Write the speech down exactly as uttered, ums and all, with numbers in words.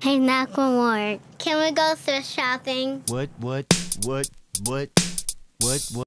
Hey, Macklemore, can we go thrift shopping? What, what, what, what, what, what?